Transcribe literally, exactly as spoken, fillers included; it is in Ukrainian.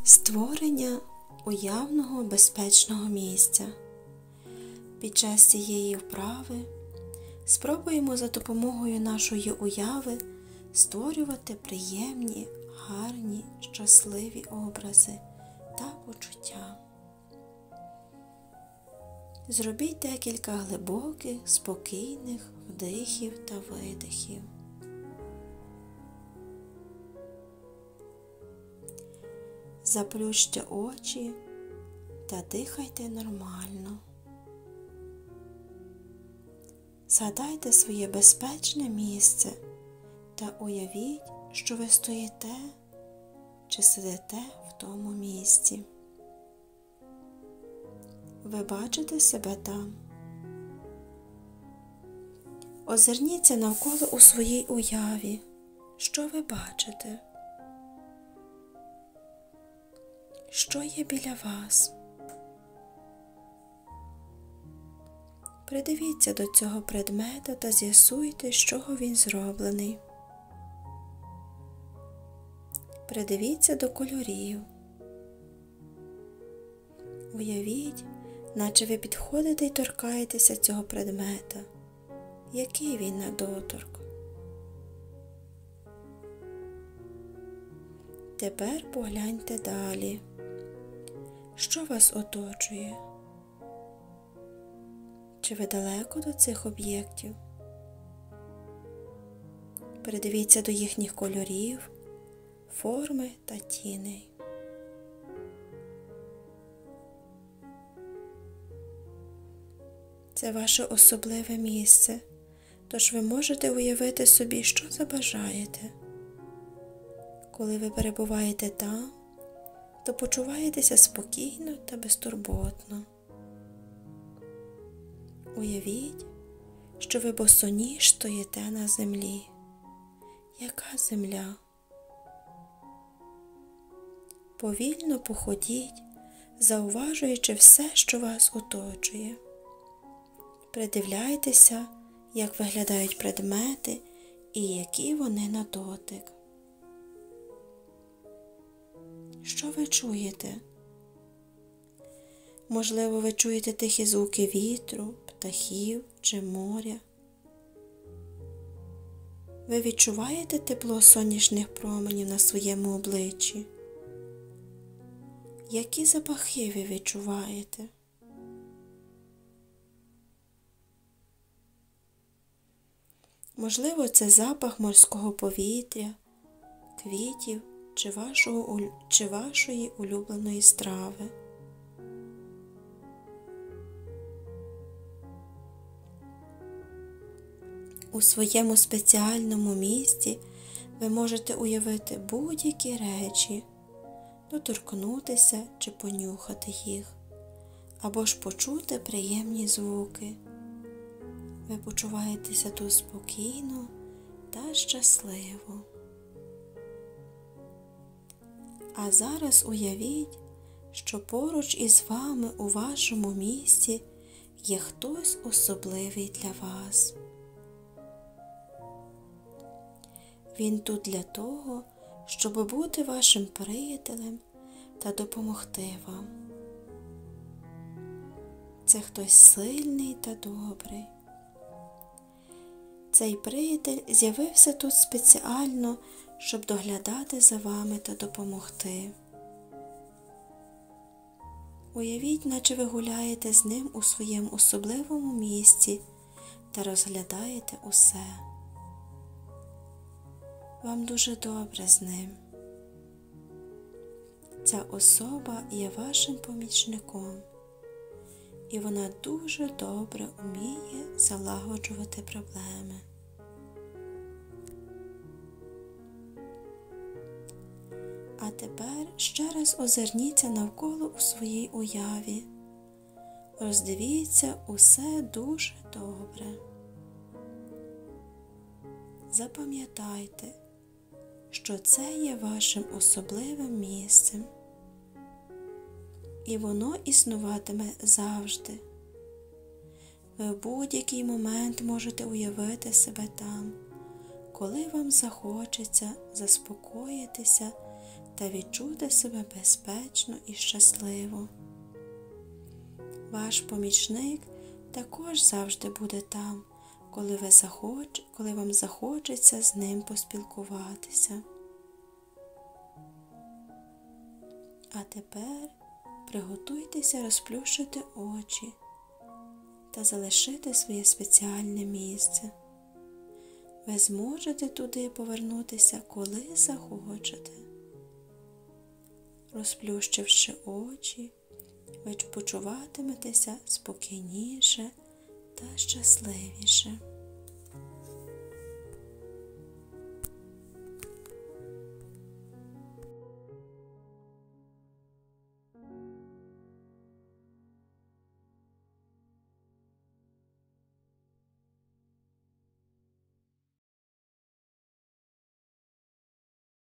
Створення уявного безпечного місця. Під час цієї вправи спробуємо за допомогою нашої уяви створювати приємні, гарні, щасливі образи та почуття. Зробіть декілька глибоких, спокійних вдихів та видихів. Заплющте очі та дихайте нормально. Згадайте своє безпечне місце та уявіть, що ви стоїте чи сидите в тому місці. Ви бачите себе там? Озирніться навколо у своїй уяві. Що ви бачите? Що є біля вас? Придивіться до цього предмета та з'ясуйте, з чого він зроблений. Придивіться до кольорів. Уявіть, наче ви підходите й торкаєтеся цього предмета. Який він на доторк? Тепер погляньте далі. Що вас оточує? Чи ви далеко до цих об'єктів? Придивіться до їхніх кольорів, форми та тіней. Це ваше особливе місце, тож ви можете уявити собі, що забажаєте. Коли ви перебуваєте там, то почуваєтеся спокійно та безтурботно. Уявіть, що ви босоніж стоїте на землі. Яка земля? Повільно походіть, зауважуючи все, що вас оточує. Придивляйтеся, як виглядають предмети і які вони на дотик. Що ви чуєте? Можливо, ви чуєте тихі звуки вітру, птахів чи моря. Ви відчуваєте тепло сонячних променів на своєму обличчі? Які запахи ви відчуваєте? Можливо, це запах морського повітря, квітів чи, вашого, чи вашої улюбленої страви. У своєму спеціальному місці ви можете уявити будь-які речі, доторкнутися чи понюхати їх, або ж почути приємні звуки. Ви почуваєтеся тут спокійно та щасливо. А зараз уявіть, що поруч із вами у вашому місці є хтось особливий для вас. Він тут для того, щоб бути вашим приятелем та допомогти вам. Це хтось сильний та добрий. Цей приятель з'явився тут спеціально, щоб доглядати за вами та допомогти. Уявіть, наче ви гуляєте з ним у своєму особливому місці та розглядаєте усе. Вам дуже добре з ним. Ця особа є вашим помічником, і вона дуже добре вміє залагоджувати проблеми. А тепер ще раз озирніться навколо у своїй уяві. Роздивіться усе дуже добре. Запам'ятайте, що це є вашим особливим місцем. І воно існуватиме завжди. Ви в будь-який момент можете уявити себе там, коли вам захочеться заспокоїтися та відчути себе безпечно і щасливо. Ваш помічник також завжди буде там, коли ви захоч... коли вам захочеться з ним поспілкуватися. А тепер приготуйтеся розплющити очі та залишити своє спеціальне місце. Ви зможете туди повернутися, коли захочете. Розплющивши очі, ви почуватиметеся спокійніше та щасливіше.